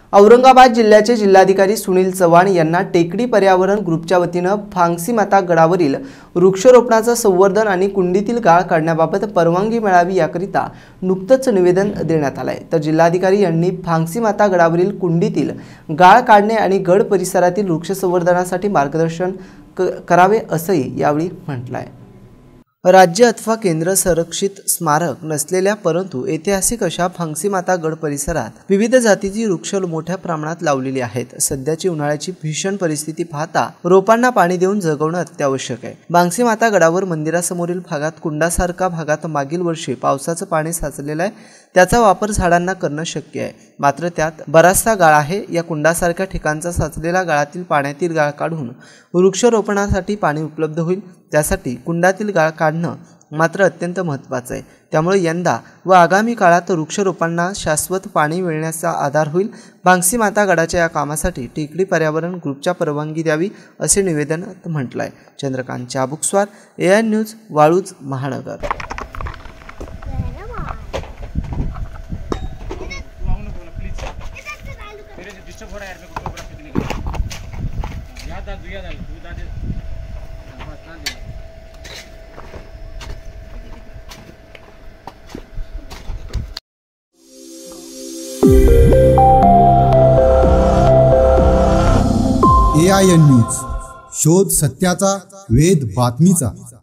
औरंगाबाद जिल्ह्याचे जिल्हाधिकारी सुनील चव्हाण यांना टेकडी पर्यावरण ग्रुपच्या वतीनं फांगसीमाता गडावरील वृक्षारोपणाचं संवर्धन आणि कुंडीतील गाळ काढण्याबाबत परवानगी मिळावी याकरिता नुकतंच निवेदन देण्यात आलंय। तर जिल्हाधिकारी यांनी फांगसीमाता गडावरील कुंडीतील गाळ काढणे आणि गड परिसरातील वृक्ष संवर्धनासाठी मार्गदर्शन करावे असंही यावेळी म्हटलंय। राज्य अथवा केंद्र संरक्षित स्मारक नसलेल्या परंतु ऐतिहासिक अशा फांगसीमाता गड परिसरात विविध जातीची वृक्ष मोठ्या प्रमाणात लावलेली आहेत। सध्याची उन्हाळ्याची भीषण परिस्थिती पाहता रोपांना पाणी देऊन जगवणं अत्यावश्यक आहे। फांगसीमाता गडावर मंदिरासमोरील भागात कुंडासारखा भागात मागील वर्षी पावसाचं पाणी साचलेलं आहे, त्याचा वापर झाडांना करणं शक्य आहे, मात्र त्यात बराचसा गाळ आहे। या कुंडासारख्या ठिकाणचा साचलेला गाळातील पाण्यातील गाळ काढून वृक्षारोपणासाठी पाणी उपलब्ध होईल। त्यासाठी कुंडातील गाळ काढणं मात्र अत्यंत महत्त्वाचं आहे। त्यामुळे यंदा व आगामी काळात वृक्षारोपणांना शाश्वत पाणी मिळण्याचा आधार होईल। फांगसीमाता गडाच्या या कामासाठी टेकडी पर्यावरण ग्रुपच्या परवानगी द्यावी असे निवेदनात म्हटलं आहे। चंद्रकांत चाबुकस्वार, AN न्यूज, वाळूज, महानगर। AN न्यूज, शोध सत्याचा, वेध बातमीचा।